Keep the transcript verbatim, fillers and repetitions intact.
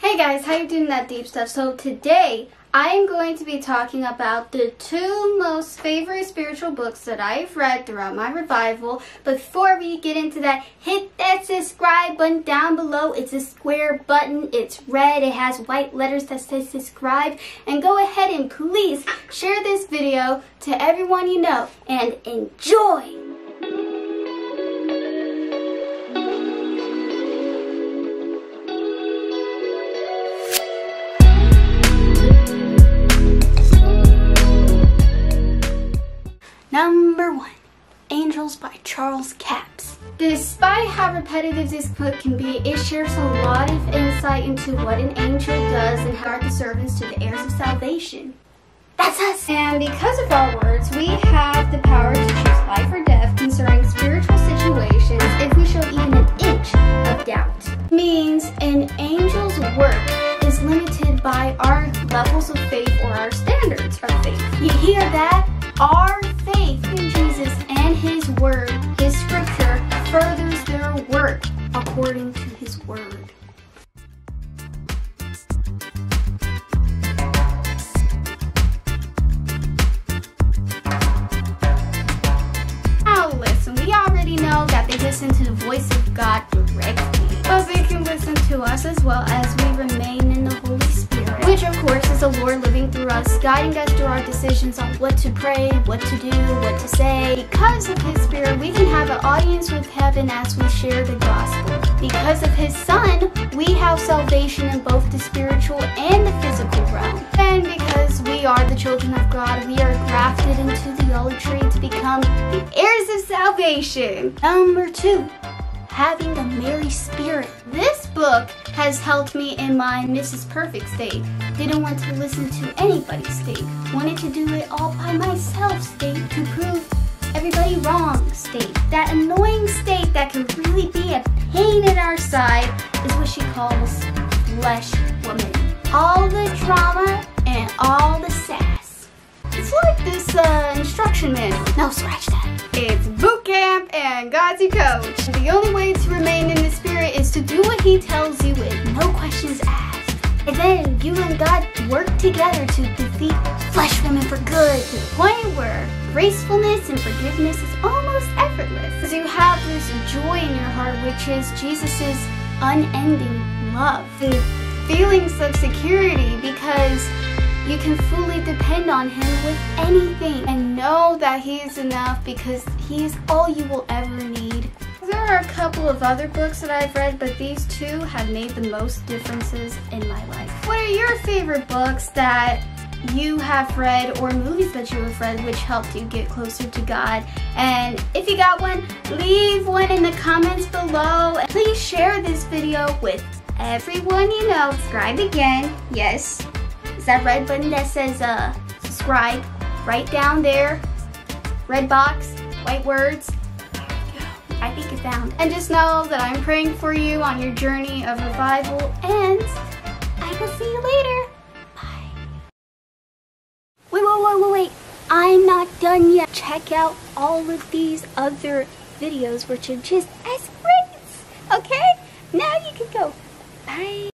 Hey guys, how you doing that deep stuff? So today I am going to be talking about the two most favorite spiritual books that I've read throughout my revival. But before we get into that, hit that subscribe button down below. It's a square button, it's red, it has white letters that says subscribe. And go ahead and please share this video to everyone you know and enjoy! Number one, Angels by Charles Capps. Despite how repetitive this book can be, it shares a lot of insight into what an angel does and how the servants to the heirs of salvation. That's us! And because of our words, we have the power to choose life or death concerning spiritual situations if we show even an inch of doubt. Means an angel's work is limited by our levels of faith or our standards of faith. You hear that? Our faith in Jesus and His Word, His Scripture, furthers their work according to His Word. Now listen, we already know that they listen to the voice of God directly, but they can listen to us as well as we remain in the Holy Spirit, which of course is the Lord living through us, guiding us through our decisions on what to pray, what to do, what to say. Because of His Spirit, we can have an audience with heaven as we share the gospel. Because of His Son, we have salvation in both the spiritual and the physical realm. And because we are the children of God, we are grafted into the olive tree to become the heirs of salvation. Number two, having a merry spirit. This book has helped me in my Missus Perfect state. Didn't want to listen to anybody's state. Wanted to do it all by myself state to prove everybody wrong state. That annoying state that can really be a pain in our side is what she calls flesh woman. All the trauma and all the sass. It's like this uh, instruction manual. No, scratch that. It's boot camp and God's your coach. The only way to remain in the Spirit is to do what He tells you with no questions asked. And then you and God work together to defeat flesh women for good, to the point where gracefulness and forgiveness is almost effortless. Because you have this joy in your heart, which is Jesus' unending love. The feelings of security because you can fully depend on Him with anything and know that He is enough because He is all you will ever need. There are a couple of other books that I've read, but these two have made the most differences in my life. What are your favorite books that you have read or movies that you have read which helped you get closer to God? And if you got one, leave one in the comments below. And please share this video with everyone you know. Subscribe again, yes. Is that red button that says uh, subscribe right down there. Red box, white words. There we go. I think you found. And just know that I'm praying for you on your journey of revival, and I will see you later. Bye. Wait, wait, wait, wait, wait. I'm not done yet. Check out all of these other videos which are just as great. Okay? Now you can go. Bye.